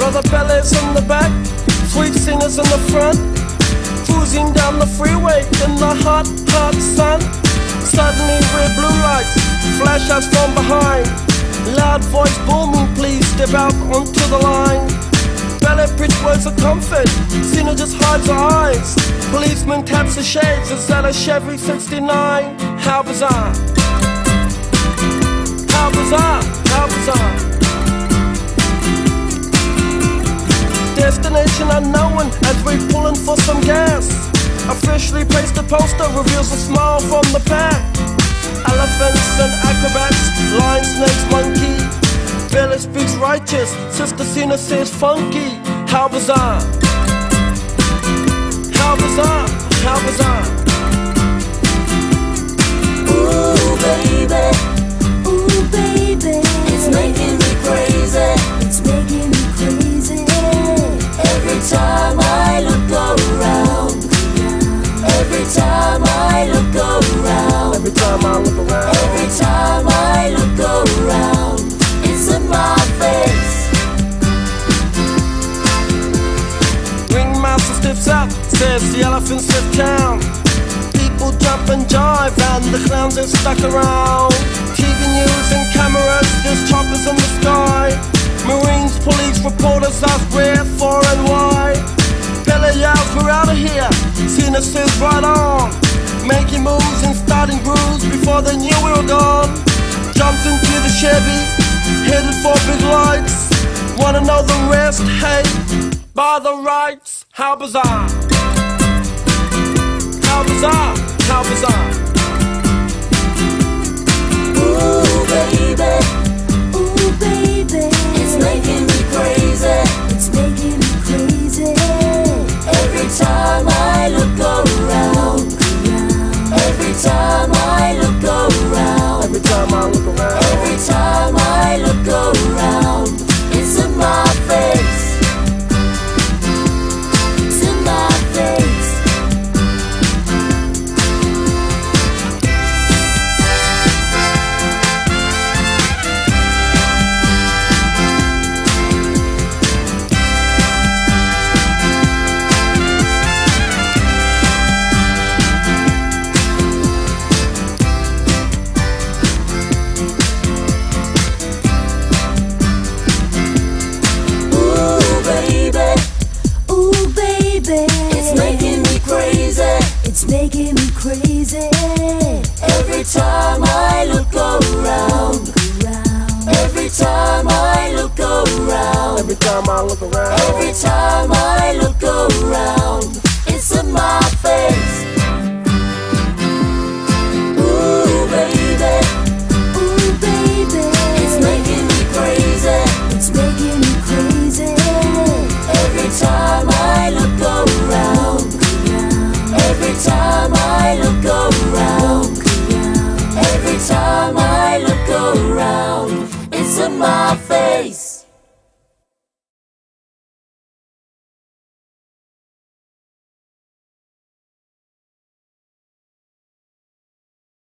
Brother Bellas in the back, sweet singers in the front, cruising down the freeway in the hot, hot sun. Suddenly red blue lights flash us from behind. Loud voice booming, please step out onto the line. Ballet bridge words of comfort, Cena just hides her eyes. Policeman taps the shades, is that a Chevy 69? How bizarre, how bizarre, how bizarre. Destination unknown as we pulling for some gas. Officially placed a poster, reveals a smile from the pack. Elephants and acrobats, lion, snakes, monkey. Billy speaks righteous, Sister Cena says funky. How bizarre, how bizarre, how bizarre. Ooh baby, it's making me crazy, it's making me crazy. Every time I look around, every time I look around, Every time I look around, every time I look around, it's in my face. Ringmaster stiffs up, says the elephants lift town. People jump and jive and the clowns are stuck around. TV news and cameras, there's choppers in the sky. Marines, police, reporters ask where, for and why. Billy yells, we're out of here, Cena says right on. Making moves and starting grooves before they knew we were gone. Jumped into the Chevy, headed for big lights. Wanna know the rest? Hey, by the rights. How bizarre, how bizarre, how bizarre. Ooh baby, it's making me crazy, it's making me crazy. Every time I look around, every time I look around, Every time I look around, every time I look around, it's in my face, it's in my face. It's making me crazy, it's making me crazy. Every time I look around, every time I look around, every time I look around, every time I look around, it's in my face. Ooh baby, it's making me crazy, it's making me crazy. Every time I look around, every time I look around, every time I look around, it's in my face.